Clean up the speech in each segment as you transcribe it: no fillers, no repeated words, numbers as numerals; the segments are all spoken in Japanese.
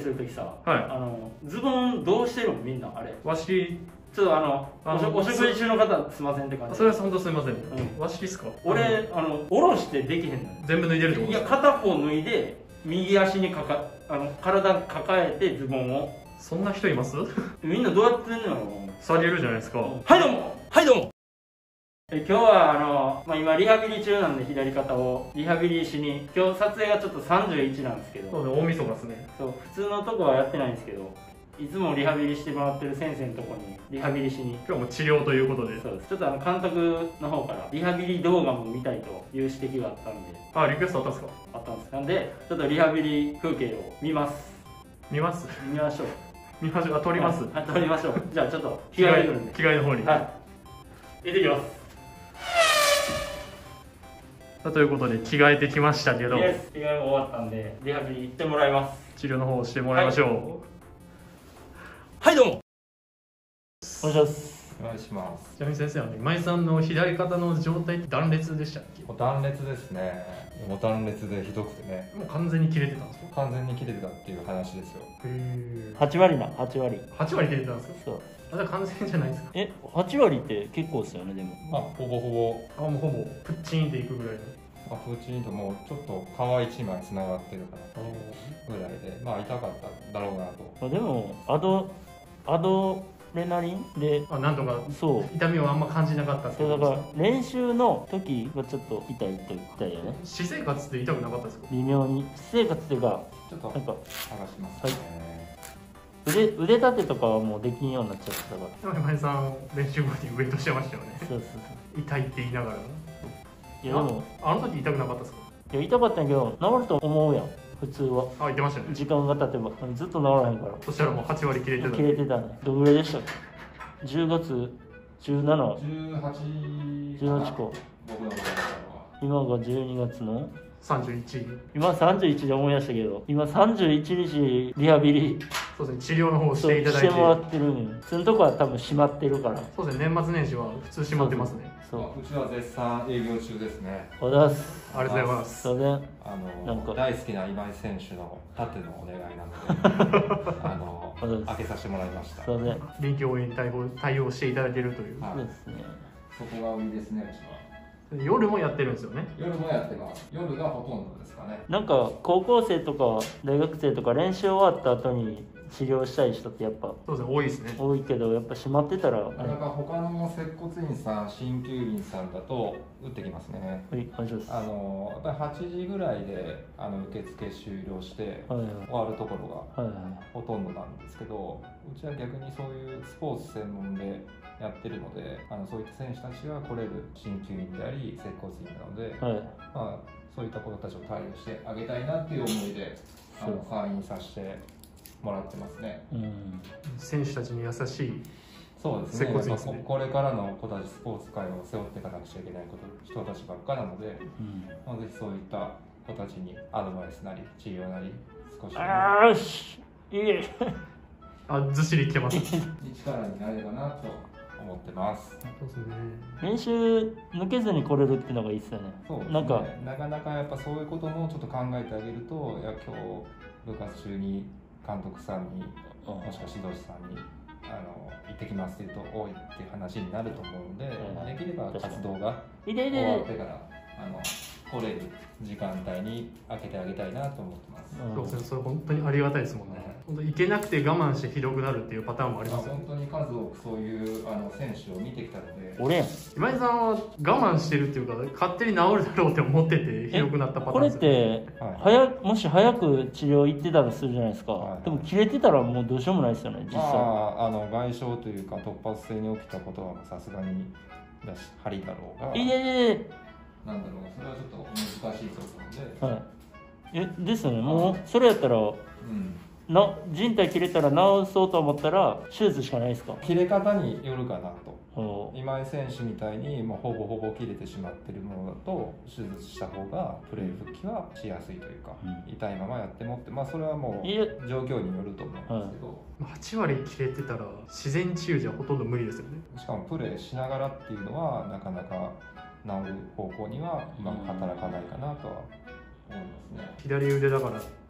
するときさ、 はズボンどうしてるのみんなあれ。 和式。 ちょっとお食事中の方すいませんって感じ。 それは本当すみません。和式っすか。 俺下ろしてできへんの。 全部脱いでるってこといや、片方脱いで右足に体抱えてズボンを。 そんな人います？ みんなどうやってんのやろ。 下げるじゃないですか。 はいどうも、はいどうも。今日は今リハビリ中なんで、左肩をリハビリしに、今日撮影がちょっと31なんですけど、 そうね、大晦日ですね。 そう、普通のとこはやってないんですけど、いつもリハビリしてもらってる先生のとこにリハビリしに。 今日も治療ということで。 そうです。ちょっと監督の方からリハビリ動画も見たいという指摘があったんで。 あ、リクエストあったんですか？ あったんです。なんでちょっとリハビリ風景を見ます。 見ます？ 見ましょう。 見ましょう。あ、撮ります。 はい、撮りましょう。じゃあちょっと着替えてくるんで。 着替えの方に。 はい。行ってきます。 ということで着替えてきましたけど、 着替えも終わったんでリハビリ行ってもらいます。 治療の方をしてもらいましょう。 はい、どうも。お願いします。 お願いします。 ちなみに先生、今井さんの左肩の状態って断裂でしたっけ？ 断裂ですね。もう断裂でひどくてね。 もう完全に切れてたんですか？ 完全に切れてたっていう話ですよ。 へえ。 8割な、8割。 8割切れてたんですか？ そう。 あ、じゃあ完全じゃないですか？ 8割って結構ですよね、でも。 ほぼほぼ。あ、もうほぼプッチンっていくぐらいの。 プーチンともうちょっと皮一枚つながってるかなぐらいで、痛かっただろうなと。 でもアドレナリンで、 なんとかそう痛みはあんま感じなかったってことですか？ だから練習の時はちょっと痛いよね。 私生活って痛くなかったですか？ 微妙に。私生活っていうか、 ちょっとなんか探しますね。 腕立てとかはもうできんようになっちゃったから。 今井さん練習後にウエイトしてましたよね。 そう痛いって言いながら。 いやでもあの時痛くなかったですか？ いや、痛かったんやけど治ると思うやん普通は。 あ、言ってましたね。 時間が経てばずっと治らへんから。 そしたらもう8割切れてた。 切れてたね。どのぐらいでしたっけ？10月17、18個。今が12月の 31。 今31で思い出したけど、今31日リハビリそうですね、治療の方をしていただいて。 してもらってるんよ。そのとこは多分閉まってるから。 そうですね、年末年始は普通閉まってますね。 うちは絶賛営業中ですね。 おはようございます。 ありがとうございます。 そうね。 大好きな今井選手の縦のお願いなので開けさせてもらいました。 そうね。 臨機応変に対応していただけるという。 そうですね。 そこが売りですね、うちは。 夜もやってるんですよね。 夜もやってます。夜がほとんどですかね。 なんか高校生とか大学生とか練習終わった後に治療したい人ってやっぱそうですね、多いですね。 多いけど、やっぱ閉まってたら、 なかなか他の接骨院さん、鍼灸院さんだと打ってきますね。 はい、お願いします。 やっぱり8時ぐらいで受付終了して終わるところがほとんどなんですけど、うちは逆にそういうスポーツ専門でやってるので、そういった選手たちが来れる鍼灸院であり接骨院なので、そういった子たちを対応してあげたいなっていう思いで会員させてもらってますね。 選手たちに優しい。 そうですね。これからの子たち、スポーツ界を背負っていかなくちゃいけない人たちばっかなので、ぜひそういった子たちにアドバイスなり治療なり少しよしいいずっしりきてます。 力になればなと思ってます。 そうですね。 練習抜けずに来れるっていうのがいいですよね。 そうですね。なかなかやっぱそういうこともちょっと考えてあげると、いや今日部活中に監督さんにもしくは指導士さんに行ってきますって言うと多いっていう話になると思うので、できれば活動が終わってから来れる時間帯に開けてあげたいなと思ってます。 そうですね、それ本当にありがたいですもんね。本当行けなくて我慢してひどくなるっていうパターンもありますよね。 本当に数多くそういう選手を見てきたので。 俺やん。 今井さんは我慢してるっていうか勝手に治るだろうって思っててひどくなったパターンこれってもし早く治療行ってたとするじゃないですか。でも切れてたらもうどうしようもないですよね、実際。 外傷というか突発性に起きたことはさすがに針だろうが。なんだろう、それはちょっと難しいそうなので。 ですよね。もうそれやったら、靭帯切れたら治そうと思ったら手術しかないですか？ 切れ方によるかなと。今井選手みたいにほぼほぼ切れてしまってるものだと手術した方がプレー復帰はしやすいというか、痛いままやってもって、それはもう状況によると思うんですけど、 8割切れてたら自然治癒じゃほとんど無理ですよね。 しかもプレーしながらっていうのはなかなか治る方向にはうまく働かないかなとは思いますね。 左腕だから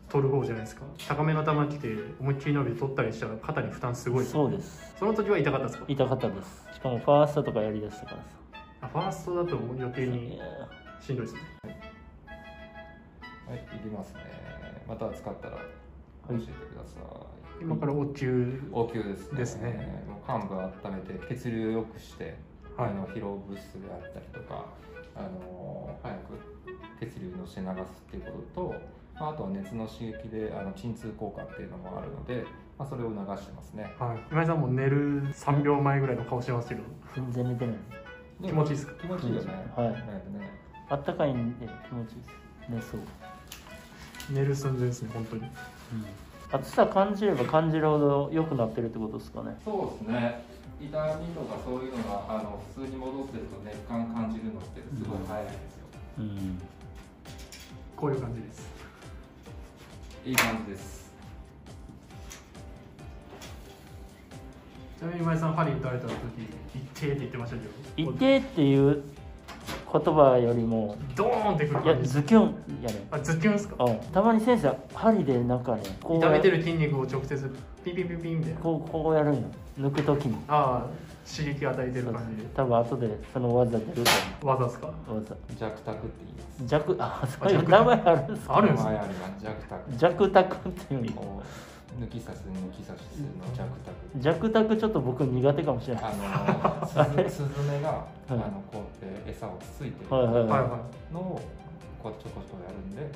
取る方じゃないですか。高めの球来て思いっきり伸びて取ったりしたら肩に負担すごい。 そうです。 その時は痛かったですか？ 痛かったです。しかもファーストとかやりだしたからさ。 ファーストだと余計にしんどいですね。 はい、いきますね。また使ったら教えてください。 今から応急ですね。もう患部を温めて血流を良くして、疲労物質であったりとか、早く血流のして流すっていうことと、あとは熱の刺激で鎮痛効果っていうのもあるので、それを流してますね。 はい。今井さんも寝る3秒前ぐらいの顔してますけど、 全然寝てない。 気持ちいいですか？ 気持ちいいよね。 はい。あったかいんで気持ちいいです。寝そう。 寝る寸前ですね、本当に。 暑さ感じれば感じるほど良くなってるってことですかね。 そうですね。痛みとかそういうのが普通に戻ってると熱感感じるのってすごい早いですよ。 こういう感じです。 いい感じです。 ちなみに今井さん、針打たれた時「一定」って言ってましたけど、 一定っていう言葉よりもドーンってくる感じ。 いや、ズキュンやね。 あ、ズキュンですか？ たまに先生針でなんかね、 痛めてる筋肉を直接ピンピンピンピンみたいな、 こうやるんよ、抜く時に。 刺激与えてる感じで。 多分後でその技出ると思う。 技ですか？ 弱卓って言います。 そういう名前あるんですか？ あるんですか？ 弱卓っていうの。 抜き差しの弱卓。 弱卓ちょっと僕苦手かもしれない。 スズメがこうやって餌をつついてるのをこうちょこちょこやるんで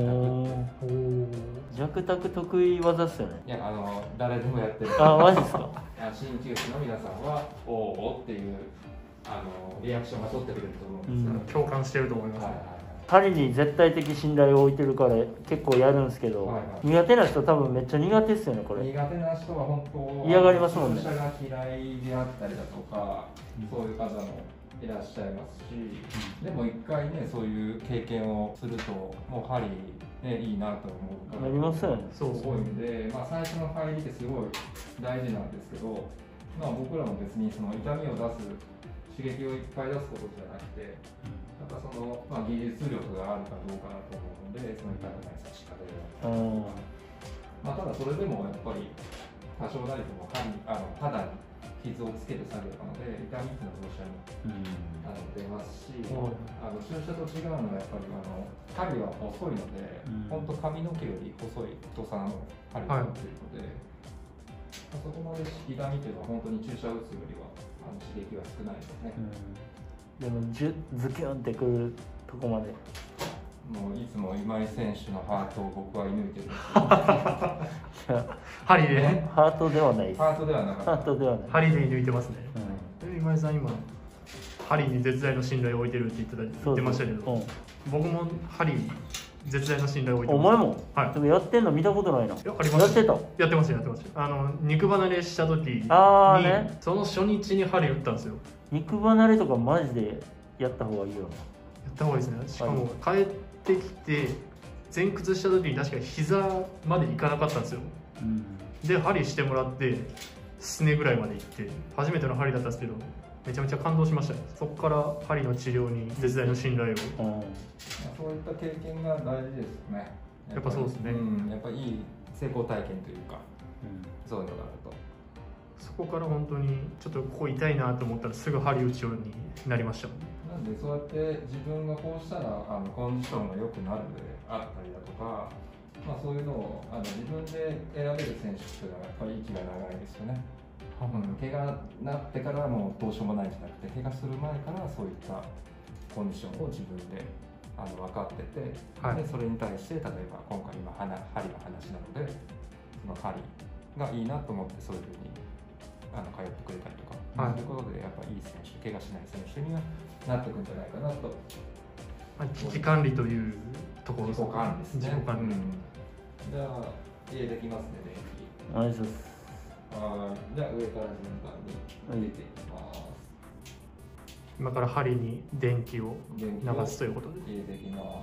弱卓得意技っすよね。 いや誰でもやってる。 マジですか？ 鍼灸師の皆さんはおおっていうリアクションが取ってくれると思うんですけど、 共感してると思います。 針に絶対的信頼を置いてるから結構やるんですけど、苦手な人多分めっちゃ苦手ですよね、これ。 苦手な人は本当嫌がりますもんね。 注射が嫌いであったりだとか、そういう方もいらっしゃいますし、でも一回ねそういう経験をするともう針ねいいなと思うからなりますよね。 すごいんで、最初の入りってすごい大事なんですけど、僕らも別にその痛みを出す刺激をいっぱい出すことじゃなくて、なんかその、技術力があるかどうかだと思うので、その痛くない差し方であったりとか、ただそれでもやっぱり多少なりとも肌に傷をつける作業なので痛みっていうのはどうしても、出ますし、注射と違うのはやっぱり針は細いので、本当髪の毛より細い太さの針を持っているので、そこまで痛みというのは本当に注射を打つよりは刺激は少ないですね。 でもズキュンってくるとこまで。 もういつも今井選手のハートを僕は射抜いてるんですけど針でハートではないです。 ハートではなかった。 ハートではない。 針で抜いてますね。今井さん今針に絶大の信頼を置いてるって言ってましたけど、僕も針に絶大の信頼を置いてます。 お前も？はい。やってんの見たことないな。 やってました肉離れした時にその初日に針打ったんですよ。 肉離れとかマジでやった方がいいよな。 やった方がいいですね。しかも帰ってきて前屈した時に確か膝まで行かなかったんですよ。で針してもらってすねぐらいまで行って初めての針だったんですけど、めちゃめちゃ感動しましたね。そこから針の治療に絶大の信頼を。 そういった経験が大事ですね。 やっぱそうですね。 やっぱいい成功体験というか、そういうのがあると。 そこから本当にちょっとここ痛いなと思ったらすぐ針打つようになりました。 なんでそうやって自分がこうしたらコンディションが良くなるであったりだとか、そういうのを自分で選べる選手っていうのはやっぱり息が長いですよね。怪我になってからもどうしようもないんじゃなくて、怪我する前からそういったコンディションを自分で分かってて、でそれに対して例えば今回針の話なので、その針がいいなと思ってそういうふうに通ってくれたりとか、そういうことでやっぱいい選手、怪我しない選手にはなっていくんじゃないかなと。 危機管理というところですね。 自己管理。じゃあ入れてきますね、電気。 お願いします。 じゃあ上から順番に入れていきます。 今から針に電気を流すということで入れていきます。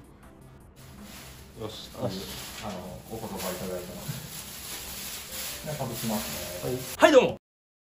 よし、お言葉いただいてます。じゃあかぶしますね。 はい、どうも。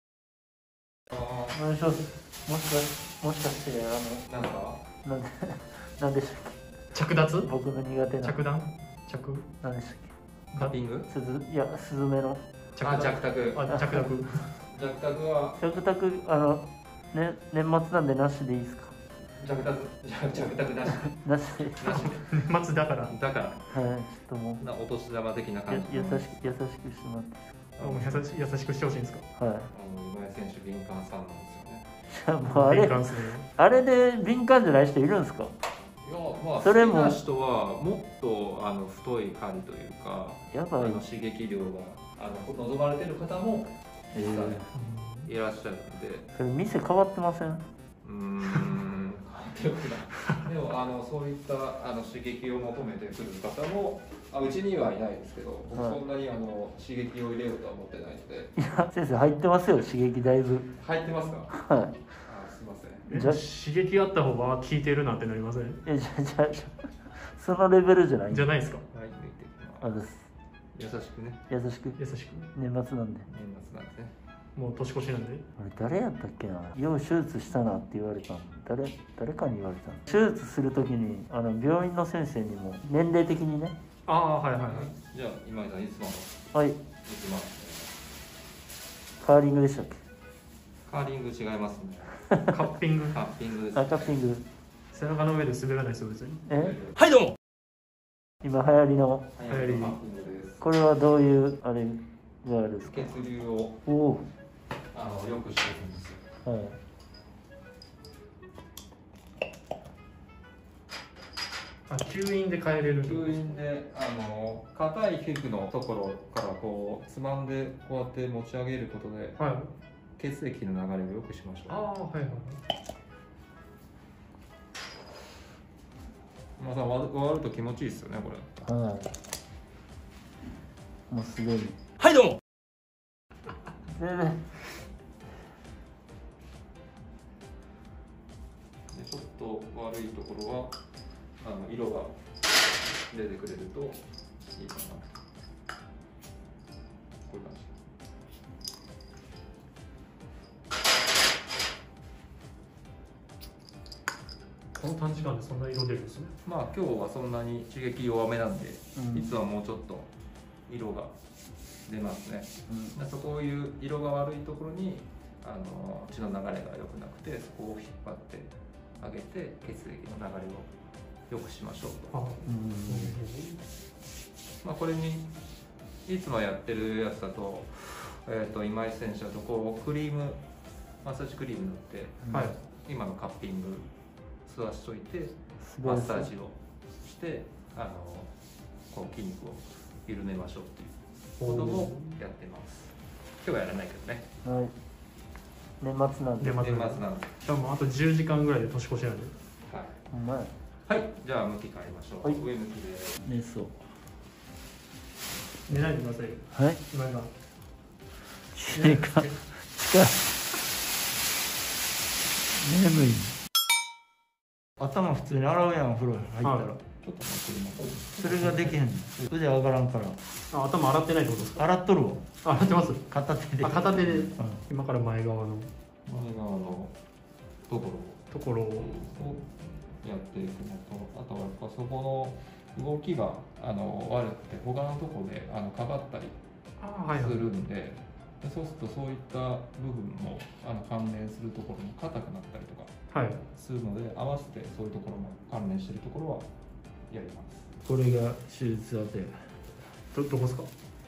お願いします。もしかしてなんかなんでしたっけ？ 着脱？ 僕の苦手な着弾着何でしたっけ？ カッピング？ いや、スズメの着卓。 着卓着卓は着卓ね、年末なんでなしでいいですか？ 着卓なしなしで。 年末だから。 はい、 ちょっともうお年玉的な感じ。 優しくしてもらっていいですか？ 優しくしてほしいんですか？ 今井選手敏感さんなんですよね。 もうあれで敏感じゃない人いるんですか？ いや、まあ、 それも好きな人はもっと太い針というか、 やばい刺激量が望まれてる方も実際いらっしゃるんで、 それ店変わってません？ でもそういった刺激を求めてくる方もうちにはいないですけど、僕そんなに刺激を入れようとは思ってないので。 いや、先生入ってますよ、刺激だいぶ。 入ってますか？ はい。 すいません。 刺激あった方が効いてるなんてなりません？ じゃそのレベルじゃないじゃないですか？ はい、抜いていきます。優しくね。 優しく優しく。 年末なんで。 年末なんですね。 もう年越しなんで。 あれ誰やったっけな。よう手術したなって言われたの。誰かに言われたの。手術するときに病院の先生にも年齢的にね。 ああ、はいはいはい。 じゃあ今井さんいつもの。 はい。 いつも。 カーリングでしたっけ？ カーリング違いますね。 カッピング。 カッピングです。 カッピング。 背中の上で滑らないですよ別に。 はいどうも。今流行りの。 流行り。 これはどういうあれがあるんですか？ 血流をよくしてるんですよ。 はい。 吸引で変えれる。 吸引で硬い皮膚のところからこうつまんでこうやって持ち上げることで、 はい、 血液の流れを良くしましょう。 ああ、はいはい。 まさ割ると気持ちいいですよねこれ。 はい。もうすでに。 はいどうも。 全然。 でちょっと悪いところは色が出てくれるといいかな。こういう感じ。 この短時間でそんな色出るんですね。 まあ今日はそんなに刺激弱めなんで、いつはもうちょっと色が出ますね。そういう色が悪いところに血の流れが良くなくて、そこを引っ張ってあげて血液の流れを良くしましょうと。まあこれにいつもやってるやつだと、今井選手だとこうクリームマッサージクリーム塗って、今のカッピング吸わしといてマッサージをしてこう筋肉を緩めましょうっていうことをやってます。今日はやらないけどね。 はい。年末なんで。 年末なんで。 じゃあもうあと10時間ぐらいで年越しなんで。 はい。 うまい。 はい。じゃあ向き変えましょう。 はい、 上向きで。 寝そう。 寝ないでくださいよ。 はい。 今が。 眠い。頭普通に洗うやん、お風呂に入ったら。ちょっと待ってそれができへんの。腕上がらんから。 頭洗ってないってことですか？ 洗っとるわ。 洗ってます。 片手で。 片手で、今から前側のところをやっていくのと、あとはやっぱそこの動きが悪くて他のところでかかったりするんで、そうするとそういった部分も関連するところも硬くなったりとかするので、合わせてそういうところも関連しているところはやります。 これが手術当て。 どこですか？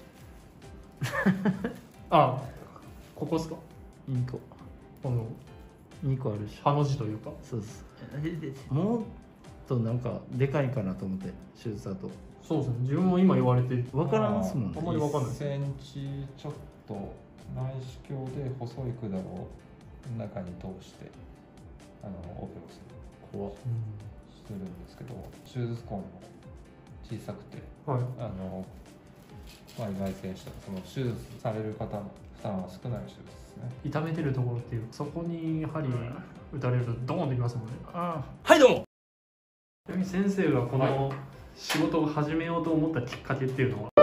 あ、ここですか ？2個。 この 2個あるし。 ハの字というか。 そうです。もっとなんかでかいかなと思って手術だと。 そうですね。自分も今言われて分からんすもんね。 あんまり分かんない。 1センチちょっと内視鏡で細い管を中に通してオペをする。 怖っ。 するんですけど、手術痕も小さくて、 はい、 今井選手とかその手術される方の負担は少ない手術ですね。 痛めてるところっていうそこに針打たれるとドーンときますもんね。 はいどうも。 ちなみに先生がこの仕事を始めようと思ったきっかけっていうのは？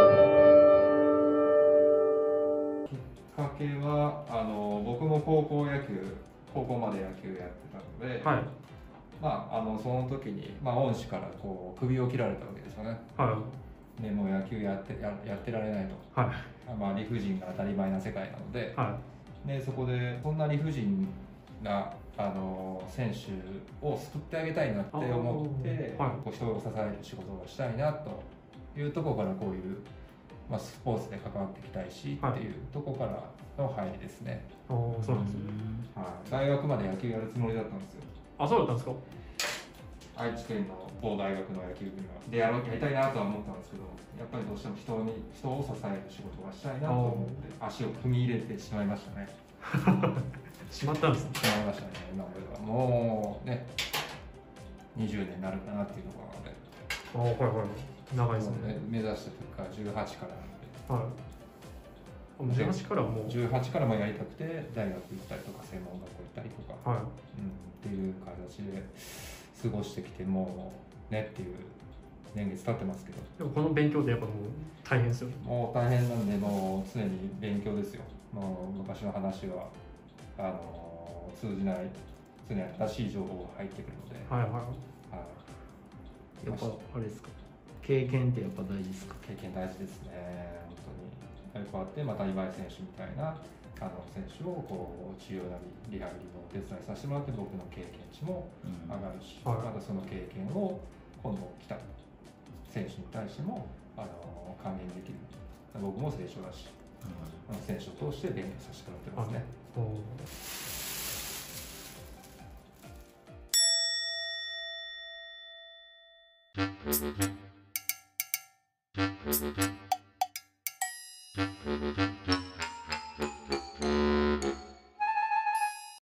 きっかけは僕も高校まで野球やってたので、はい、まあその時に、恩師からこう首を切られたわけですよね。 はね、もう野球やってられないと、 はい、 まあ、理不尽が当たり前な世界なので、 はでそこでそんな理不尽な選手を救ってあげたいなって思って、 はい、 こう人を支える仕事をしたいなというところからこういう、まあ、スポーツで関わっていきたいしっていうところからの入りですね。 ああ、そうなんですね。 はい、大学まで野球やるつもりだったんですよ。 あ、そうだったんですか。 愛知県の某大学の野球部でやりたいなとは思ったんですけど、やっぱりどうしても人を支える仕事がしたいなと思って足を踏み入れてしまいましたね。 しまったんですね。 しまいましたね。今俺はもうね20年になるかなっていうところなので。 ああ、はいはい。長いですね。 目指した時から18からなんで。 はい。18からもう。 18からもやりたくて大学行ったりとか専門学校行ったりとか、 はい。 っていう形で過ごしてきてもうねっていう年月経ってますけど。 でもこの勉強ってやっぱもう大変ですよね。 もう大変なんでもう常に勉強ですよ。もう昔の話は通じない、常に新しい情報が入ってくるので。 はいはい。 はい。 やっぱあれですか。経験ってやっぱ大事ですか。 経験大事ですね。本当に。こうやってまた今井選手みたいな選手をこう治療なりリハビリのお手伝いさせてもらって僕の経験値も上がるし、またその経験を今度来た選手に対しても還元できる。僕も成長だし、選手を通して勉強させてもらってますね。